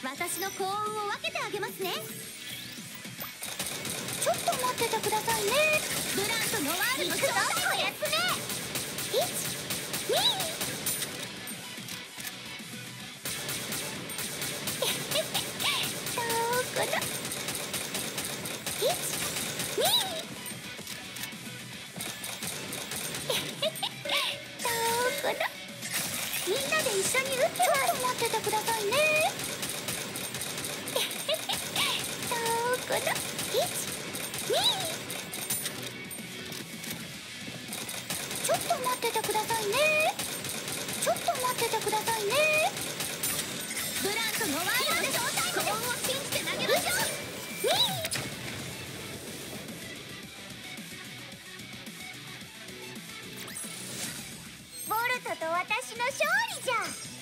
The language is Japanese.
私の幸運を分けてあげますね。 ちょっと待っててくださいね。 ブランとノワールの正体をやつめ。 1、2、どこだ。1、2、どこだ。みんなで一緒に打ってます。ちょっと待っててくださいね。どこだ。1、2、ちょっと待っててくださいね。ちょっと待っててくださいね。 ブランとノワールの正体幸運を信じて投げましょう。 ボルトと私の勝利じゃ。